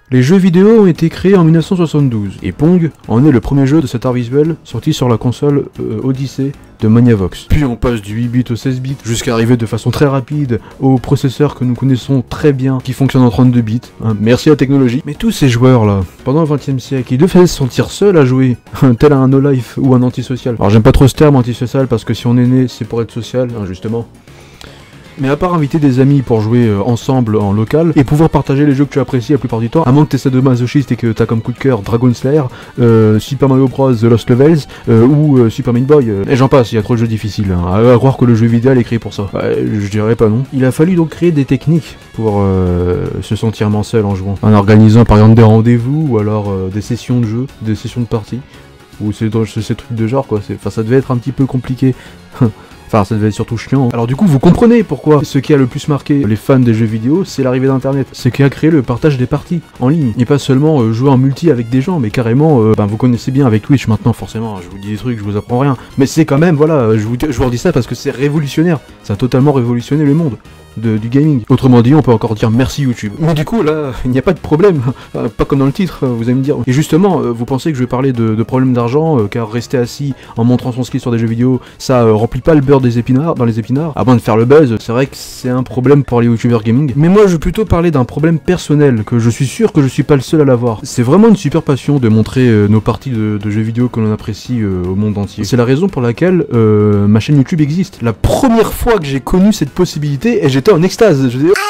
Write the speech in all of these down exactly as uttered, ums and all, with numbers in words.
Les jeux vidéo ont été créés en mille neuf cent soixante-douze, et Pong en est le premier jeu de cet art visuel sorti sur la console euh, Odyssey de Magnavox. Puis on passe du huit bits au seize bits, jusqu'à arriver de façon très rapide au processeur que nous connaissons très bien, qui fonctionne en trente-deux bits. Hein, merci à la technologie. Mais tous ces joueurs là, pendant le vingtième siècle, ils devaient se sentir seuls à jouer, tel un no-life ou un antisocial. Alors j'aime pas trop ce terme antisocial parce que si on est né, c'est pour être social, hein, justement. Mais à part inviter des amis pour jouer euh, ensemble en local et pouvoir partager les jeux que tu apprécies la plupart du temps, à moins que tu essaies de masochiste et que tu as comme coup de cœur Dragon Slayer, euh, Super Mario Bros, The Lost Levels euh, ou euh, Super Meat Boy, euh, et j'en passe, il y a trop de jeux difficiles, hein, à, à croire que le jeu vidéo est créé pour ça. Ouais, je dirais pas non. Il a fallu donc créer des techniques pour euh, se sentir moins seul en jouant, en organisant par exemple des rendez-vous ou alors euh, des sessions de jeu, des sessions de partie, ou ces, ces trucs de genre quoi, enfin ça devait être un petit peu compliqué. Enfin, ça devait être surtout chiant. Alors du coup, vous comprenez pourquoi ce qui a le plus marqué les fans des jeux vidéo, c'est l'arrivée d'internet. Ce qui a créé le partage des parties en ligne. Et pas seulement euh, jouer en multi avec des gens, mais carrément, euh, ben, vous connaissez bien avec Twitch maintenant, forcément, je vous dis des trucs, je vous apprends rien. Mais c'est quand même, voilà, je vous, je vous redis ça parce que c'est révolutionnaire. Ça a totalement révolutionné le monde de, du gaming. Autrement dit, on peut encore dire merci YouTube. Mais du coup, là, il n'y a pas de problème. Euh, pas comme dans le titre, vous allez me dire. Et justement, euh, vous pensez que je vais parler de, de problèmes d'argent, euh, car rester assis en montrant son skill sur des jeux vidéo, ça euh, remplit pas le beurre des épinards, dans les épinards, avant de faire le buzz. C'est vrai que c'est un problème pour les youtubeurs gaming. Mais moi, je veux plutôt parler d'un problème personnel, que je suis sûr que je suis pas le seul à l'avoir. C'est vraiment une super passion de montrer euh, nos parties de, de jeux vidéo que l'on apprécie euh, au monde entier. C'est la raison pour laquelle euh, ma chaîne YouTube existe. La première fois que j'ai connu cette possibilité, et j'étais en extase. Je disais,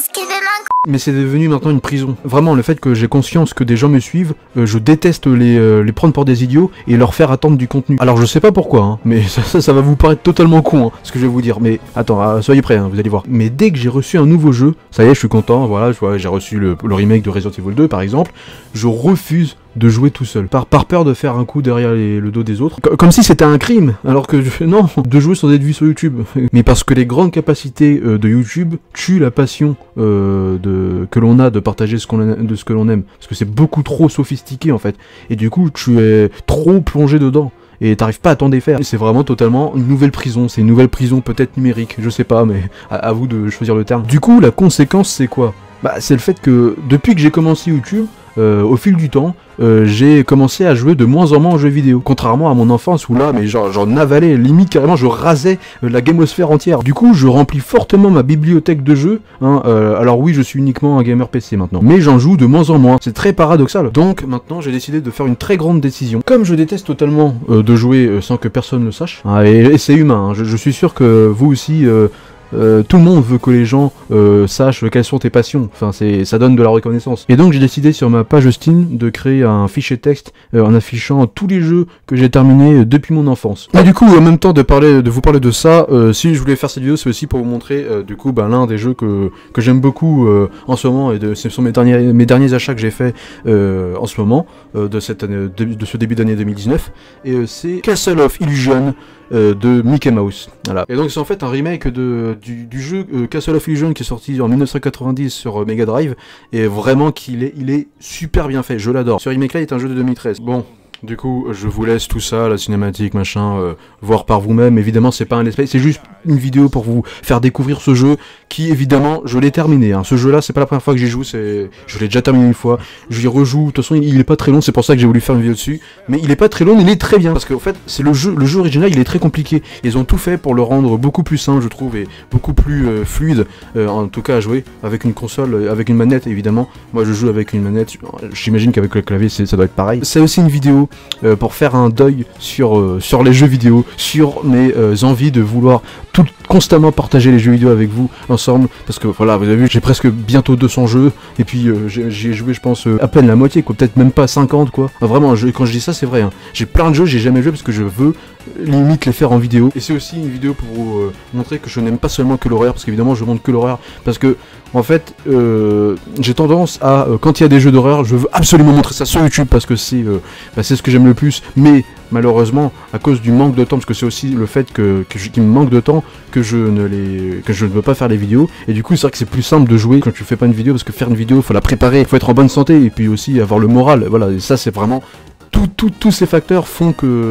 mais c'est devenu maintenant une prison. Vraiment, le fait que j'ai conscience que des gens me suivent, euh, je déteste les, euh, les prendre pour des idiots et leur faire attendre du contenu. Alors je sais pas pourquoi, hein, mais ça, ça, ça va vous paraître totalement con, hein, ce que je vais vous dire. Mais attends, euh, soyez prêts, hein, vous allez voir. Mais dès que j'ai reçu un nouveau jeu, ça y est, je suis content, voilà, je vois, j'ai reçu le, le remake de Resident Evil deux par exemple, je refuse de jouer tout seul, par, par peur de faire un coup derrière les, le dos des autres, C comme si c'était un crime, alors que je, non, de jouer sans être vu sur YouTube, mais parce que les grandes capacités euh, de YouTube tuent la passion euh, de, que l'on a de partager ce qu'on de ce que l'on aime, parce que c'est beaucoup trop sophistiqué en fait, et du coup tu es trop plongé dedans. Et t'arrives pas à t'en défaire. C'est vraiment totalement une nouvelle prison. C'est une nouvelle prison peut-être numérique, je sais pas, mais à, à vous de choisir le terme. Du coup, la conséquence c'est quoi? Bah c'est le fait que depuis que j'ai commencé YouTube, euh, au fil du temps, euh, j'ai commencé à jouer de moins en moins aux jeux vidéo. Contrairement à mon enfance où là, mais genre j'en avalais, limite carrément je rasais euh, la gamosphère entière. Du coup, je remplis fortement ma bibliothèque de jeux. Hein, euh, alors oui, je suis uniquement un gamer P C maintenant, mais j'en joue de moins en moins. C'est très paradoxal. Donc maintenant, j'ai décidé de faire une très grande décision. Comme je déteste totalement euh, de jouer euh, sans que personne le sache, hein, et, et c'est humain. Hein, je, je suis sûr que vous aussi. Euh, Euh, tout le monde veut que les gens euh, sachent quelles sont tes passions, enfin c'est, ça donne de la reconnaissance. Et donc j'ai décidé sur ma page Steam de créer un fichier texte euh, en affichant tous les jeux que j'ai terminés euh, depuis mon enfance. Et du coup en même temps de, parler, de vous parler de ça, euh, si je voulais faire cette vidéo c'est aussi pour vous montrer euh, du coup ben, l'un des jeux que, que j'aime beaucoup euh, en ce moment, et de, ce sont mes derniers, mes derniers achats que j'ai fait euh, en ce moment, euh, de, cette année, de, de ce début d'année deux mille dix-neuf, et euh, c'est Castle of Illusion euh, de Mickey Mouse. Voilà. Et donc c'est en fait un remake de Du, du jeu euh, Castle of Illusion qui est sorti en mille neuf cent quatre-vingt-dix sur euh, Mega Drive, et vraiment qu'il est, il est super bien fait, je l'adore. Ce remake là est un jeu de deux mille treize. Bon, du coup je vous laisse tout ça, la cinématique, machin, euh, voir par vous-même. Évidemment c'est pas un let's play, c'est juste une vidéo pour vous faire découvrir ce jeu qui évidemment je l'ai terminé. Hein. Ce jeu là c'est pas la première fois que j'y joue, c'est... je l'ai déjà terminé une fois, je l'y rejoue, de toute façon il est pas très long, c'est pour ça que j'ai voulu faire une vidéo dessus, mais il est pas très long, il est très bien, parce qu'en fait c'est le jeu, le jeu original il est très compliqué, ils ont tout fait pour le rendre beaucoup plus simple je trouve, et beaucoup plus euh, fluide, euh, en tout cas à jouer, avec une console, euh, avec une manette évidemment. Moi je joue avec une manette, j'imagine qu'avec le clavier ça doit être pareil. C'est aussi une vidéo euh, pour faire un deuil sur, euh, sur les jeux vidéo, sur mes euh, envies de vouloir tout constamment partager les jeux vidéo avec vous ensemble, parce que voilà, vous avez vu, j'ai presque bientôt deux cents jeux, et puis euh, j'ai joué je pense euh, à peine la moitié quoi, peut-être même pas cinquante quoi. Enfin, vraiment, je, quand je dis ça c'est vrai, hein. J'ai plein de jeux, j'ai jamais joué parce que je veux limite les faire en vidéo. Et c'est aussi une vidéo pour vous euh, montrer que je n'aime pas seulement que l'horreur, parce qu'évidemment je montre que l'horreur, parce que en fait euh, j'ai tendance à, euh, quand il y a des jeux d'horreur, je veux absolument montrer ça sur YouTube, parce que c'est euh, bah, c'est ce que j'aime le plus, mais malheureusement à cause du manque de temps, parce que c'est aussi le fait que, que je, qu'il me manque de temps, que je ne les que je ne veux pas faire les vidéos, et du coup c'est vrai que c'est plus simple de jouer quand tu fais pas une vidéo, parce que faire une vidéo faut la préparer, faut être en bonne santé, et puis aussi avoir le moral, voilà, et ça c'est vraiment tout, tout, tous ces facteurs font que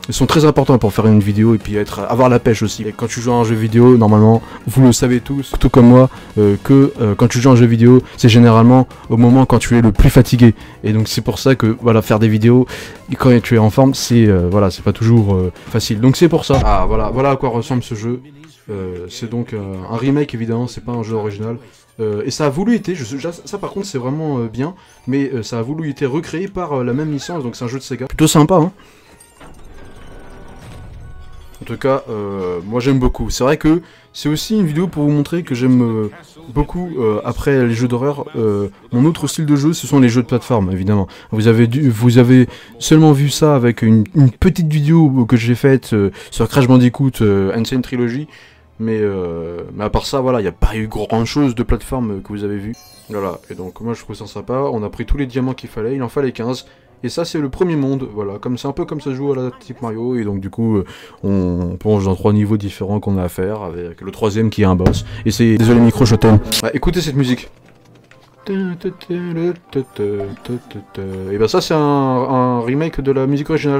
Ils sont très importants pour faire une vidéo et puis être, avoir la pêche aussi. Et quand tu joues à un jeu vidéo, normalement, vous le savez tous, tout comme moi, euh, que euh, quand tu joues à un jeu vidéo, c'est généralement au moment quand tu es le plus fatigué. Et donc c'est pour ça que voilà, faire des vidéos quand tu es en forme, c'est euh, voilà, c'est pas toujours euh, facile. Donc c'est pour ça. Ah voilà, voilà à quoi ressemble ce jeu. Euh, c'est donc euh, un remake évidemment, c'est pas un jeu original. Euh, et ça a voulu été, je, ça, ça par contre c'est vraiment euh, bien, mais euh, ça a voulu été recréé par euh, la même licence, donc c'est un jeu de Sega. Plutôt sympa, hein. En tout cas, euh, moi j'aime beaucoup. C'est vrai que c'est aussi une vidéo pour vous montrer que j'aime euh, beaucoup, euh, après les jeux d'horreur, euh, mon autre style de jeu, ce sont les jeux de plateforme, évidemment. Vous avez, dû, vous avez seulement vu ça avec une, une petite vidéo que j'ai faite euh, sur Crash Bandicoot euh, Insane Trilogy. Mais, euh, mais à part ça, voilà, il n'y a pas eu grand chose de plateforme que vous avez vu. Voilà, et donc moi je trouve ça sympa. On a pris tous les diamants qu'il fallait, il en fallait quinze. Et ça c'est le premier monde, voilà, comme c'est un peu comme ça se joue à la type Mario, et donc du coup on, on plonge dans trois niveaux différents qu'on a à faire, avec le troisième qui est un boss. Et c'est... Désolé micro, je t'aime. Ouais, écoutez cette musique. Et ben ça c'est un, un remake de la musique originale.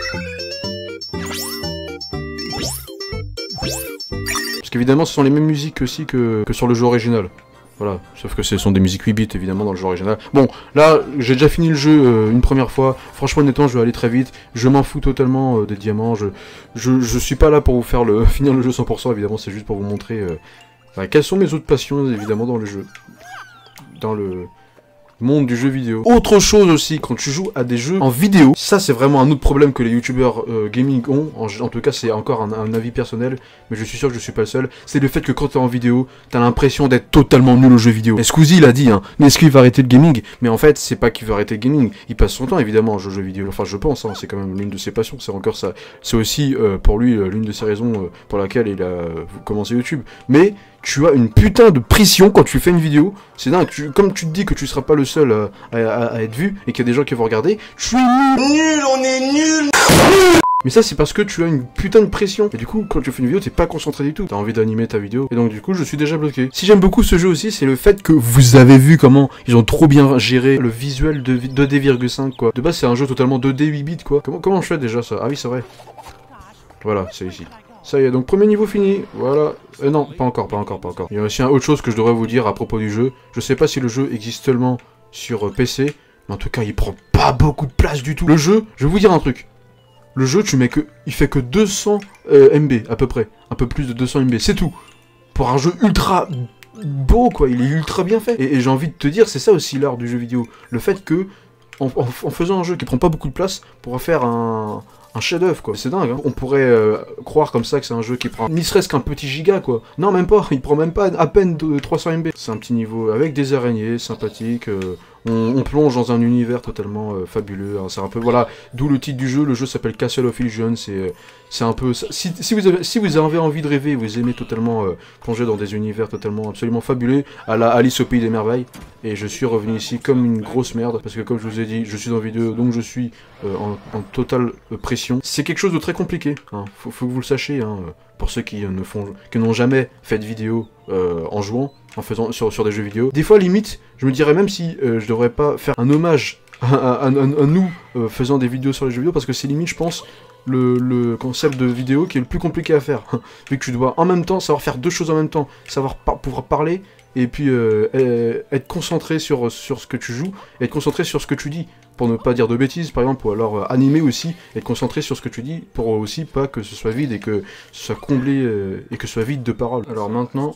Parce qu'évidemment ce sont les mêmes musiques aussi que, que sur le jeu original. Voilà, sauf que ce sont des musiques huit bits évidemment dans le jeu original. Bon, là, j'ai déjà fini le jeu euh, une première fois. Franchement, honnêtement, je vais aller très vite. Je m'en fous totalement euh, des diamants. Je, je, je suis pas là pour vous faire le finir le jeu cent pour cent, évidemment, c'est juste pour vous montrer euh, enfin, quelles sont mes autres passions, évidemment, dans le jeu. Dans le monde du jeu vidéo. Autre chose aussi, quand tu joues à des jeux en vidéo, ça c'est vraiment un autre problème que les youtubeurs euh, gaming ont, en, en tout cas c'est encore un, un avis personnel, mais je suis sûr que je suis pas le seul, c'est le fait que quand t'es en vidéo, t'as l'impression d'être totalement nul au jeu vidéo. Et Squeezie il a dit, hein, mais est-ce qu'il va arrêter le gaming? Mais en fait, c'est pas qu'il veut arrêter le gaming, il passe son temps évidemment à jouer aux jeux vidéo, enfin je pense, hein, c'est quand même l'une de ses passions, c'est encore ça, c'est aussi euh, pour lui euh, l'une de ses raisons euh, pour laquelle il a euh, commencé YouTube, mais tu as une putain de pression quand tu fais une vidéo, c'est dingue, tu, comme tu te dis que tu seras pas le seul à, à, à être vu, et qu'il y a des gens qui vont regarder, je suis nul, on est nul. Mais ça c'est parce que tu as une putain de pression, et du coup quand tu fais une vidéo t'es pas concentré du tout, t'as envie d'animer ta vidéo, et donc du coup je suis déjà bloqué. Si j'aime beaucoup ce jeu aussi, c'est le fait que vous avez vu comment ils ont trop bien géré le visuel de deux D virgule cinq quoi. De base c'est un jeu totalement deux D huit bits quoi. Comment, comment je fais déjà ça? Ah oui c'est vrai. Voilà, c'est ici. Ça y est, donc premier niveau fini, voilà. Euh, non, pas encore, pas encore, pas encore. Il y a aussi une autre chose que je devrais vous dire à propos du jeu. Je sais pas si le jeu existe seulement sur euh, P C, mais en tout cas, il prend pas beaucoup de place du tout. Le jeu, je vais vous dire un truc. Le jeu, tu mets que, il fait que deux cents euh, M B à peu près, un peu plus de deux cents M B, c'est tout. Pour un jeu ultra beau, quoi, il est ultra bien fait. Et, et j'ai envie de te dire, c'est ça aussi l'art du jeu vidéo. Le fait que, en, en, en faisant un jeu qui prend pas beaucoup de place, on pourra faire un... un chef-d'œuvre quoi, c'est dingue hein. On pourrait euh, croire comme ça que c'est un jeu qui prend ni serait-ce qu'un petit giga quoi. Non même pas, il prend même pas à peine de trois cents M B. C'est un petit niveau avec des araignées sympathiques, euh, on, on plonge dans un univers totalement euh, fabuleux, hein. C'est un peu, voilà, d'où le titre du jeu, le jeu s'appelle Castle of Illusion, c'est euh, c'est un peu, si, si, vous avez, si vous avez envie de rêver, vous aimez totalement euh, plonger dans des univers totalement, absolument fabuleux, à la Alice au Pays des Merveilles, et je suis revenu ici comme une grosse merde, parce que comme je vous ai dit, je suis en vidéo, donc je suis euh, en, en totale euh, pression. C'est quelque chose de très compliqué, hein. faut, faut que vous le sachiez, hein, pour ceux qui euh, ne font, qui n'ont jamais fait de vidéo euh, en jouant, en faisant sur, sur des jeux vidéo. Des fois, limite, je me dirais même si euh, je devrais pas faire un hommage à, à, à, à nous euh, faisant des vidéos sur les jeux vidéo, parce que c'est limite, je pense, le, le concept de vidéo qui est le plus compliqué à faire. Vu que tu dois en même temps savoir faire deux choses en même temps, savoir par pouvoir parler, et puis euh, être concentré sur, sur ce que tu joues, et être concentré sur ce que tu dis, pour ne pas dire de bêtises par exemple, ou alors euh, animer aussi, être concentré sur ce que tu dis, pour aussi pas que ce soit vide, et que ce soit comblé, euh, et que ce soit vide de paroles. Alors maintenant,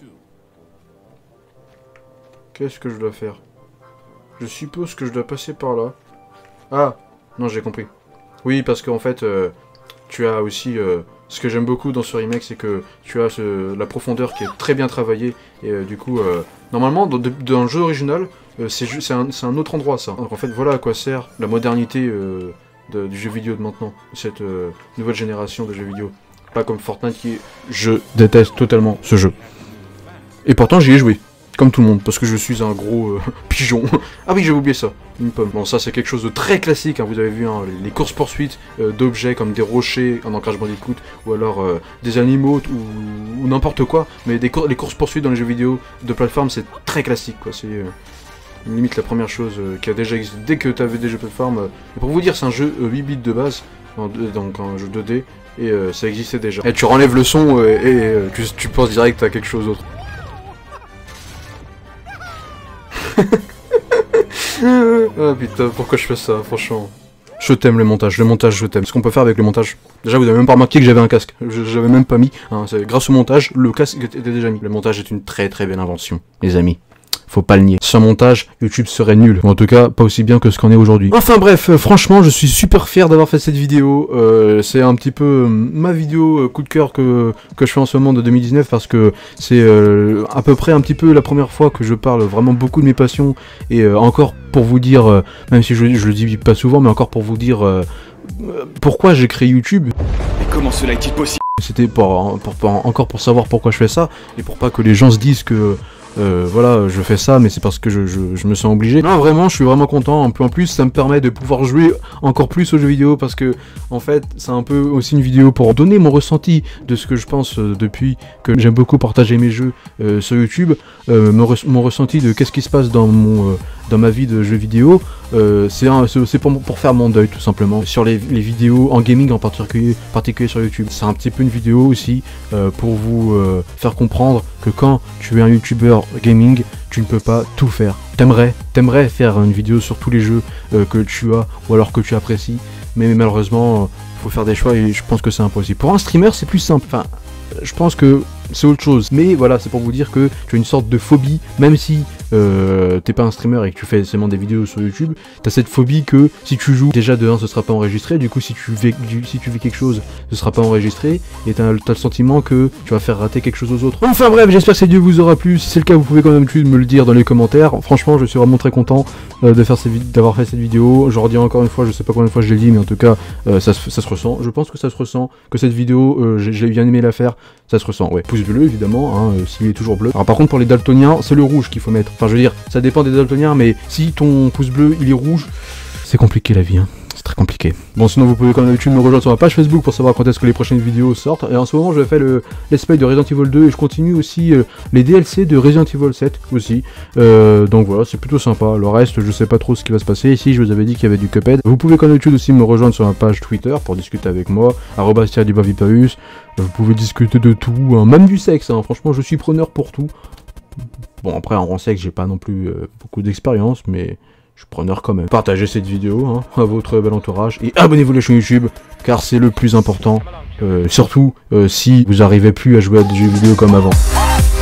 qu'est-ce que je dois faire? Je suppose que je dois passer par là. Ah, non j'ai compris. Oui, parce qu'en fait, euh, tu as aussi... Euh, ce que j'aime beaucoup dans ce remake, c'est que tu as ce, la profondeur qui est très bien travaillée, et euh, du coup, euh, normalement, dans, dans le jeu original, euh, c'est un, un autre endroit, ça. Donc en fait, voilà à quoi sert la modernité euh, de, du jeu vidéo de maintenant, cette euh, nouvelle génération de jeux vidéo. Pas comme Fortnite qui est... Je déteste totalement ce jeu. Et pourtant, j'y ai joué. Comme tout le monde, parce que je suis un gros euh, pigeon. Ah oui, j'ai oublié ça, une pomme. Bon, ça c'est quelque chose de très classique, hein. Vous avez vu hein, les, les courses-poursuites euh, d'objets comme des rochers en Crash Bandicoot, ou alors euh, des animaux, ou, ou n'importe quoi. Mais des cour les courses-poursuites dans les jeux vidéo de plateforme, c'est très classique, quoi. C'est... Euh... limite la première chose euh, qui a déjà existé dès que tu avais des jeux plateforme. Euh, pour vous dire, c'est un jeu euh, huit bits de base, en, donc un jeu deux D, et euh, ça existait déjà. Et tu renlèves le son euh, et euh, tu, tu penses direct à quelque chose d'autre. Ah putain, pourquoi je fais ça, franchement. Je t'aime le montage, le montage je t'aime. Ce qu'on peut faire avec le montage. Déjà vous avez même pas remarqué que j'avais un casque. J'avais même pas mis. Hein, grâce au montage, le casque était déjà mis. Le montage est une très très belle invention, les amis. Faut pas le nier. Sans montage, YouTube serait nul. Ou en tout cas, pas aussi bien que ce qu'on est aujourd'hui. Enfin bref, euh, franchement, je suis super fier d'avoir fait cette vidéo. Euh, c'est un petit peu euh, ma vidéo euh, coup de cœur que, que je fais en ce moment de deux mille dix-neuf parce que c'est euh, à peu près un petit peu la première fois que je parle vraiment beaucoup de mes passions. Et euh, encore pour vous dire, euh, même si je, je le dis pas souvent, mais encore pour vous dire euh, pourquoi j'ai créé YouTube. Mais comment cela est-il possible? C'était pour, pour, pour, encore pour savoir pourquoi je fais ça et pour pas que les gens se disent que Euh, voilà, je fais ça, mais c'est parce que je, je, je me sens obligé. Non, vraiment, je suis vraiment content. En plus, ça me permet de pouvoir jouer encore plus aux jeux vidéo parce que, en fait, c'est un peu aussi une vidéo pour donner mon ressenti de ce que je pense euh, depuis que j'aime beaucoup partager mes jeux euh, sur YouTube. Euh, mon, re mon ressenti de qu'est-ce qui se passe dans mon euh, dans ma vie de jeux vidéo. Euh, c'est pour, pour faire mon deuil, tout simplement, sur les, les vidéos en gaming en particulier, particulier sur YouTube. C'est un petit peu une vidéo aussi euh, pour vous euh, faire comprendre que quand tu es un YouTuber gaming, tu ne peux pas tout faire. T'aimerais, t'aimerais faire une vidéo sur tous les jeux euh, que tu as ou alors que tu apprécies, mais malheureusement, il euh, faut faire des choix et je pense que c'est impossible. Pour un streamer, c'est plus simple. Enfin, je pense que c'est autre chose. Mais voilà, c'est pour vous dire que tu as une sorte de phobie, même si euh, t'es pas un streamer et que tu fais seulement des vidéos sur YouTube, t'as cette phobie que si tu joues, déjà de un, ce sera pas enregistré, du coup si tu fais, si tu fais quelque chose, ce sera pas enregistré, et t'as as le sentiment que tu vas faire rater quelque chose aux autres. Enfin bref, j'espère que cette vidéo vous aura plu. Si c'est le cas, vous pouvez comme d'habitude me le dire dans les commentaires. Franchement, je suis vraiment très content euh, de faire d'avoir fait cette vidéo. Je redis encore une fois, je sais pas combien de fois je l'ai dit, mais en tout cas, euh, ça, ça se ressent. Je pense que ça se ressent, que cette vidéo, euh, j'ai bien aimé la faire, ça se ressent, ouais. Pouce bleu, évidemment, hein, euh, s'il est toujours bleu. Alors par contre, pour les daltoniens, c'est le rouge qu'il faut mettre. Enfin, je veux dire, ça dépend des daltoniens, mais si ton pouce bleu, il est rouge, c'est compliqué la vie, hein. C'est très compliqué. Bon, sinon vous pouvez comme d'habitude me rejoindre sur ma page Facebook pour savoir quand est-ce que les prochaines vidéos sortent. Et en ce moment, je fais le let's play de Resident Evil deux et je continue aussi euh, les D L C de Resident Evil sept aussi. Euh, donc voilà, c'est plutôt sympa. Le reste, je sais pas trop ce qui va se passer. Ici, je vous avais dit qu'il y avait du Cuphead. Vous pouvez comme d'habitude aussi me rejoindre sur ma page Twitter pour discuter avec moi, arobase du bas Vipavus. Vous pouvez discuter de tout, hein, même du sexe. Hein. Franchement, je suis preneur pour tout. Bon, après, en sexe, j'ai pas non plus euh, beaucoup d'expérience, mais je suis preneur quand même. Partagez cette vidéo hein, à votre bel entourage et abonnez-vous à la chaîne YouTube, car c'est le plus important. Euh, surtout euh, si vous n'arrivez plus à jouer à des jeux vidéo comme avant.